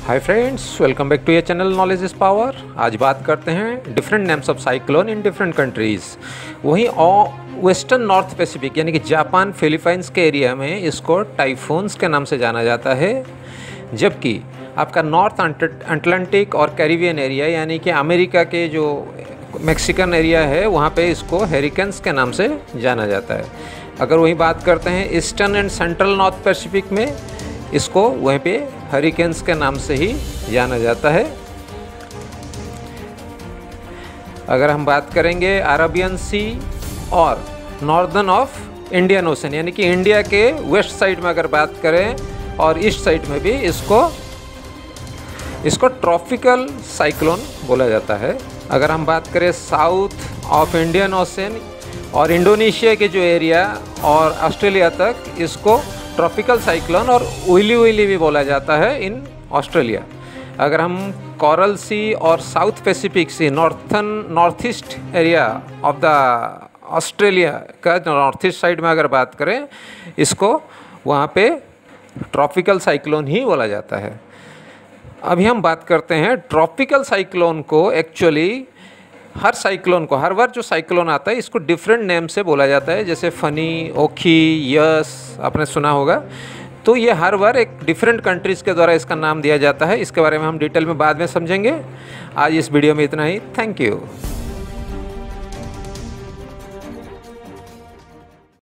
Hi friends, welcome back to your channel knowledge is power. आज बात करते हैं different names of cyclone in different countries. वहीं western north Pacific यानी कि जापान फिलीपाइंस के एरिया में इसको टाइफून्स के नाम से जाना जाता है, जबकि आपका नॉर्थ अटलांटिक और कैरिबियन एरिया यानी कि अमेरिका के जो मैक्सिकन एरिया है वहाँ पे इसको हेरिकेन्स के नाम से जाना जाता है। अगर वहीं बात करते हैं eastern and central north Pacific में, इसको वहीं पे हरिकेन्स के नाम से ही जाना जाता है। अगर हम बात करेंगे अरेबियन सी और नॉर्दर्न ऑफ इंडियन ओशन यानी कि इंडिया के वेस्ट साइड में अगर बात करें और ईस्ट साइड में भी इसको ट्रॉपिकल साइक्लोन बोला जाता है। अगर हम बात करें साउथ ऑफ इंडियन ओशन और इंडोनेशिया के जो एरिया और ऑस्ट्रेलिया तक, इसको ट्रॉपिकल साइक्लोन और ओइली भी बोला जाता है इन ऑस्ट्रेलिया। अगर हम कोरल सी और South Pacific Sea north east area of the Australia का नॉर्थ ईस्ट साइड में अगर बात करें, इसको वहाँ पे ट्रॉपिकल साइक्लोन ही बोला जाता है। अभी हम बात करते हैं ट्रॉपिकल साइक्लोन को। एक्चुअली हर बार जो साइक्लोन आता है इसको डिफरेंट नेम से बोला जाता है, जैसे फनी, ओखी, यस आपने सुना होगा। तो ये हर बार एक डिफरेंट कंट्रीज़ के द्वारा इसका नाम दिया जाता है। इसके बारे में हम डिटेल में बाद में समझेंगे। आज इस वीडियो में इतना ही। Thank you.